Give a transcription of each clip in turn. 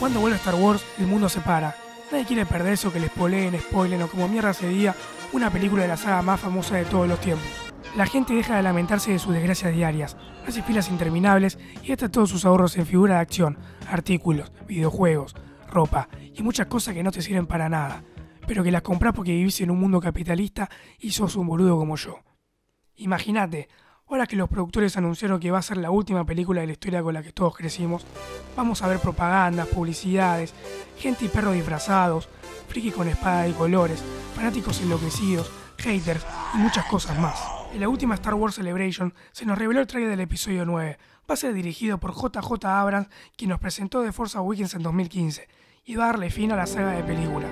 cuando vuelve Star Wars, el mundo se para. Nadie quiere perderse o que le spoilen o como mierda se diga una película de la saga más famosa de todos los tiempos. La gente deja de lamentarse de sus desgracias diarias, hace filas interminables y gasta todos sus ahorros en figuras de acción, artículos, videojuegos, ropa y muchas cosas que no te sirven para nada, pero que las compras porque vivís en un mundo capitalista y sos un boludo como yo. Imagínate, ahora que los productores anunciaron que va a ser la última película de la historia con la que todos crecimos, vamos a ver propagandas, publicidades, gente y perros disfrazados, friki con espada de colores, fanáticos enloquecidos, haters y muchas cosas más. En la última Star Wars Celebration se nos reveló el trailer del episodio 9. Va a ser dirigido por JJ Abrams, quien nos presentó The Force Awakens en 2015, y va a darle fin a la saga de películas.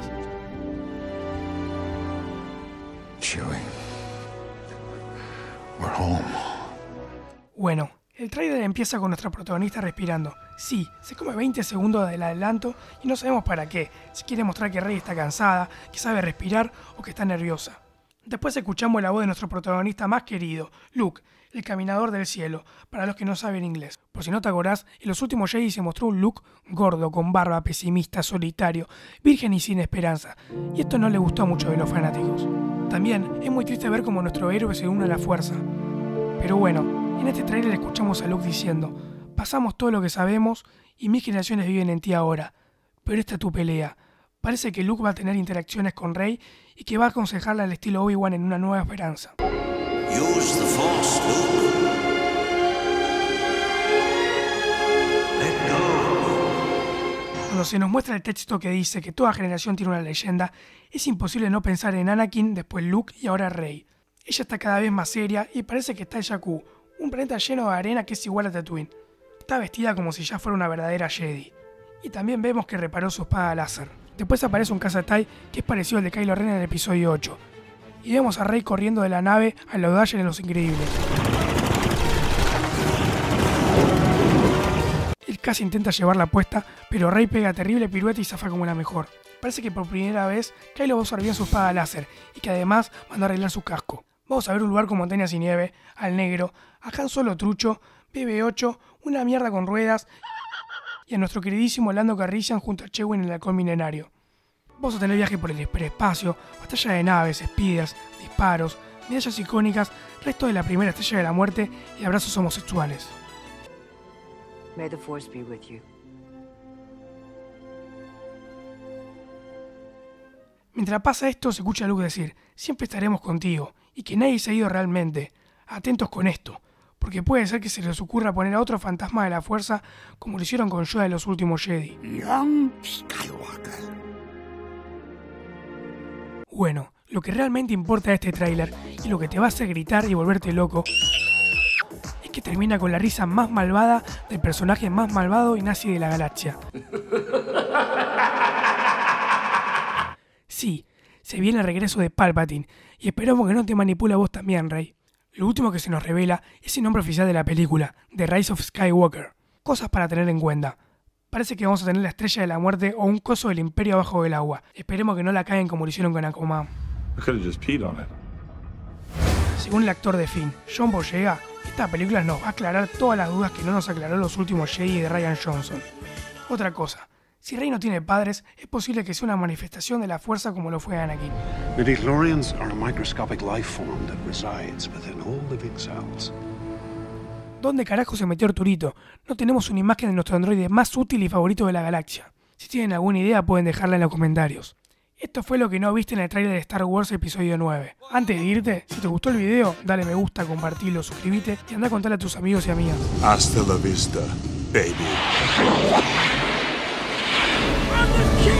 Chewie, we're home. Bueno, el tráiler empieza con nuestra protagonista respirando. Sí, se come 20 segundos del adelanto y no sabemos para qué, si quiere mostrar que Rey está cansada, que sabe respirar o que está nerviosa. Después escuchamos la voz de nuestro protagonista más querido, Luke, el caminador del cielo, para los que no saben inglés. Por si no te acordás, en los últimos Jedi se mostró un Luke gordo, con barba, pesimista, solitario, virgen y sin esperanza, y esto no le gustó a muchos de los fanáticos. También es muy triste ver cómo nuestro héroe se une a la fuerza. Pero bueno, en este tráiler escuchamos a Luke diciendo: pasamos todo lo que sabemos y 1000 generaciones viven en ti ahora, pero esta es tu pelea. Parece que Luke va a tener interacciones con Rey y que va a aconsejarle al estilo Obi-Wan en Una Nueva Esperanza. Use the Force, Luke. Let go. Cuando se nos muestra el texto que dice que toda generación tiene una leyenda, es imposible no pensar en Anakin, después Luke y ahora Rey. Ella está cada vez más seria y parece que está en Jakku, un planeta lleno de arena que es igual a Tatooine. Está vestida como si ya fuera una verdadera Jedi. Y también vemos que reparó su espada láser. Después aparece un caza-TIE que es parecido al de Kylo Ren en el episodio 8. Y vemos a Rey corriendo de la nave a la Dash en Los Increíbles. Él casi intenta llevarla puesta, pero Rey pega terrible pirueta y zafa como la mejor. Parece que por primera vez Kylo va a usar bien su espada láser y que además mandó a arreglar su casco. Vamos a ver un lugar con montañas y nieve, al negro, a Han Solo trucho, BB-8, una mierda con ruedas y a nuestro queridísimo Lando Calrissian junto a Chewie en el halcón milenario. Vamos a tener viaje por el hiperespacio, batalla de naves, speeders, disparos, medallas icónicas, resto de la primera estrella de la muerte y abrazos homosexuales. May the Force be with you. Mientras pasa esto, se escucha a Luke decir: siempre estaremos contigo, y que nadie se ha ido realmente. Atentos con esto, porque puede ser que se les ocurra poner a otro fantasma de la fuerza como lo hicieron con Yoda en los últimos Jedi. Young Skywalker. Bueno, lo que realmente importa de este tráiler y lo que te va a hacer gritar y volverte loco es que termina con la risa más malvada del personaje más malvado y nazi de la galaxia. Sí, se viene el regreso de Palpatine y esperamos que no te manipule a vos también, Rey. Lo último que se nos revela es el nombre oficial de la película, The Rise of Skywalker. Cosas para tener en cuenta. Parece que vamos a tener la Estrella de la Muerte o un coso del Imperio abajo del agua. Esperemos que no la caguen como lo hicieron con Aquaman. Según el actor de Finn, John Boyega, esta película nos va a aclarar todas las dudas que no nos aclaró los últimos Jedi de Rian Johnson. Otra cosa, si Rey no tiene padres, es posible que sea una manifestación de la fuerza como lo fue Anakin. Midichlorians are a microscopic life form that resides within all living cells. ¿Dónde carajo se metió Arturito? No tenemos una imagen de nuestro androide más útil y favorito de la galaxia. Si tienen alguna idea pueden dejarla en los comentarios. Esto fue lo que no viste en el tráiler de Star Wars episodio 9. Antes de irte, si te gustó el video, dale me gusta, compartilo, suscríbete y anda a contarle a tus amigos y amigas. Hasta la vista, baby. Run the